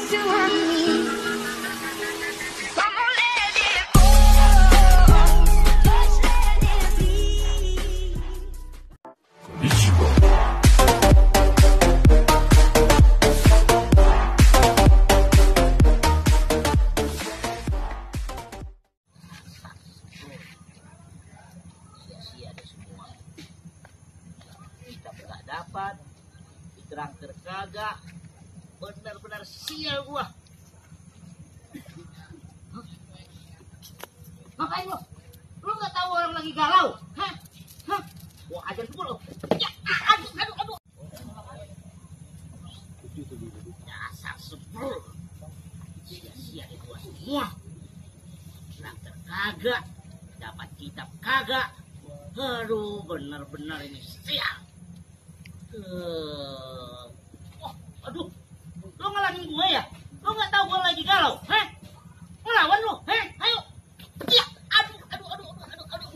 to hurt me. Come on, let it go. Just let it be. Sia-sia deh semua. Kita nggak dapat, traktir kagak, benar-benar sial gua. Hah? Ngapain lo? Lo nggak tahu orang lagi galau? Hah? Hah? Gua ajar tuh lo. Ya, aduh, aduh, aduh. Dasar sebel. Sia-sia deh gua semua. Traktir kagak, dapat kitab kagak. Aduh, benar-benar ini sial. Oh, aduh, lo ngelangin gue ya? Lo nggak tahu gue lagi galau? Heh? Ngelawan lo? Heh? Ayo. Ya, aduh, aduh, aduh, aduh, aduh, aduh.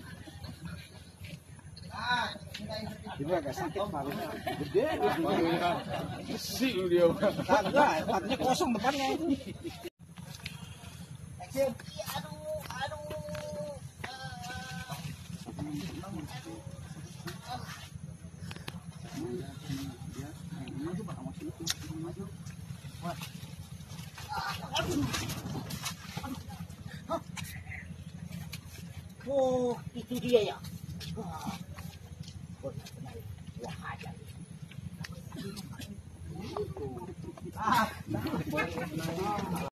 Ini agak sakit parunya. Gede parunya. Besi dia. Kagak, hatinya kosong depannya itu. Ya, aduh, aduh. Oh, itu dia ya. Wah, benar-benar wah aja.